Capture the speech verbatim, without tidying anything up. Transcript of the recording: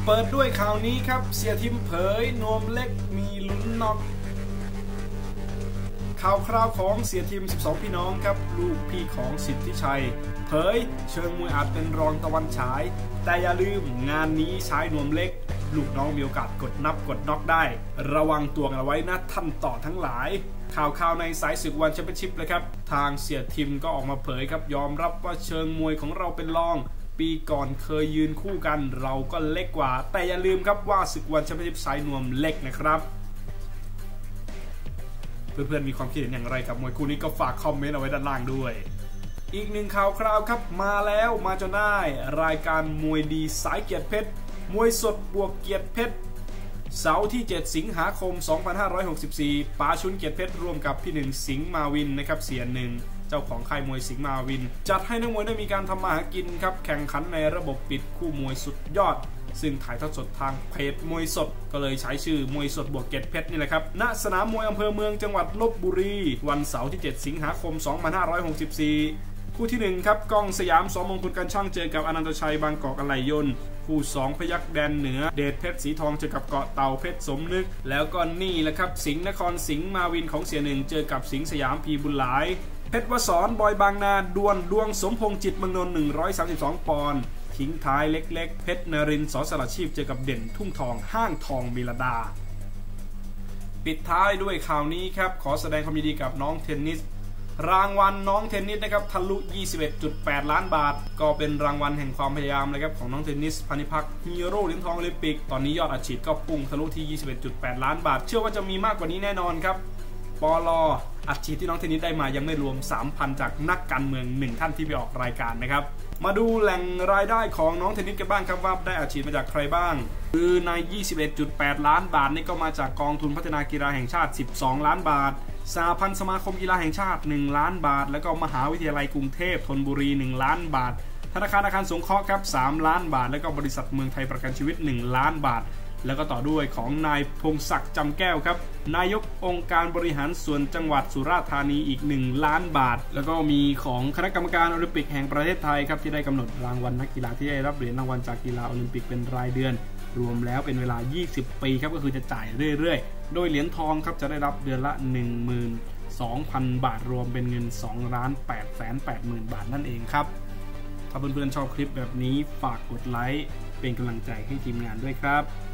เปิดด้วยข่าวนี้ครับเสียทิมเผยนวมเล็กมีลุ้นน็อกข่าวคราวของเสียทิมสิบสองพี่น้องครับลูกพี่ของสิทธิชัยเผยเชิงมวยอาจเป็นรองตะวันฉายแต่อย่าลืมงานนี้ใช้นวมเล็กลูกน้องมีโอกาสกดนับกดน็อกได้ระวังตัวกันเอาไว้นะท่านต่อทั้งหลายข่าวข่าวในสายศึกวันแชมเปี้ยนชิพเลยครับทางเสียทิมก็ออกมาเผยครับยอมรับว่าเชิงมวยของเราเป็นรองปีก่อนเคยยืนคู่กันเราก็เล็กกว่าแต่อย่าลืมครับว่าศึกวันแชมเปี้ยนชิพสายนวมเล็กนะครับเพื่อนๆมีความคิดเห็นอย่างไรกับมวยคู่นี้ก็ฝากคอมเมนต์เอาไว้ด้านล่างด้วยอีกหนึ่งข่าวคราวครับมาแล้วมาจนได้รายการมวยดีสายเกียรติเพชรมวยสดบวกเกียรติเพชรเสาร์ที่เจ็ดสิงหาคมสองพันห้าร้อยหกสิบสี่ป๋าชุนเกียรติเพชรร่วมกับพี่หนึ่งสิงห์มาวินนะครับเสียหนึ่งเจ้าของค่ายมวยสิงห์มาวินจัดให้นักมวยได้มีการทำมาหากินครับแข่งขันในระบบปิดคู่มวยสุดยอดซึ่งถ่ายทอดสดทางเพจมวยสดก็เลยใช้ชื่อมวยสดบวกเกียรติเพชรนี่แหละครับณสนามมวยอำเภอเมืองจังหวัดลพบุรีวันเสาร์ที่เจ็ดสิงหาคมสองพันห้าร้อยหกสิบสี่คู่ที่หนึ่งครับกล้องสยามสมงคลการช่างเจอกับอนันตชัยบางกอกอะไหล่ยนต์คู่สองพยัคฆ์แดนเหนือเดชเพชรสีทองเจอกับเกาะเต่าเพชรสมนึกแล้วก็นี่แหละครับสิงห์นครสิงห์มาวินของเสียหนึ่งเจอกับสิงห์สยามพีบุญหลายเพชรวสรบอยบางนาดวลดวงสมพงษ์จิตเมืองนนท์หนึ่งร้อยสามสิบสองปอนด์ทิ้งท้ายเล็กๆเพชรนรินทร์สสระชีพเจอกับเด่นทุ่งทองห้างทองมิลดาปิดท้ายด้วยข่าวนี้ครับขอแสดงความยินดีกับน้องเทนนิสรางวัลน้องเทนนิสนะครับทะลุ ยี่สิบเอ็ดจุดแปด ล้านบาทก็เป็นรางวัลแห่งความพยายามเลยครับของน้องเทนนิสพานิพักฮีโร่เหรียญทองโอลิมปิกตอนนี้ยอดอัดฉีดก็พุ่งทะลุที่ ยี่สิบเอ็ดจุดแปด ล้านบาทเชื่อว่าจะมีมากกว่านี้แน่นอนครับปลอัดฉีดที่น้องเทนนิสได้มายังไม่รวม สามพัน จากนักการเมืองหนึ่งท่านที่ไปออกรายการนะครับมาดูแหล่งรายได้ของน้องเทนนิสกันบ้างครับว่าได้อัดฉีดมาจากใครบ้างคือใน ยี่สิบเอ็ดจุดแปด ล้านบาทนี่ก็มาจากกองทุนพัฒนากีฬาแห่งชาติสิบสองล้านบาทสหพันธ์สมาคมกีฬาแห่งชาติหนึ่งล้านบาทแล้วก็มหาวิทยาลัยกรุงเทพธนบุรีหนึ่งล้านบาทธนาคารอาคารสงเคราะห์ครับสามล้านบาทแล้วก็บริษัทเมืองไทยประกันชีวิตหนึ่งล้านบาทแล้วก็ต่อด้วยของนายพงศักดิ์จำแก้วครับนายกองค์การบริหารส่วนจังหวัดสุราษฎร์ธานีอีกหนึ่งล้านบาทแล้วก็มีของคณะกรรมการโอลิมปิกแห่งประเทศไทยครับที่ได้กำหนดรางวัลนักกีฬาที่ได้รับเหรียญรางวัลจากกีฬาโอลิมปิกเป็นรายเดือนรวมแล้วเป็นเวลายี่สิบปีครับก็คือจะจ่ายเรื่อยๆโดยเหรียญทองครับจะได้รับเดือนละ หนึ่งหมื่นสองพัน บาทรวมเป็นเงิน สองล้านแปดแสนแปดหมื่น บาทนั่นเองครับถ้าเพื่อนๆชอบคลิปแบบนี้ฝากกดไลค์เป็นกำลังใจให้ทีมงานด้วยครับ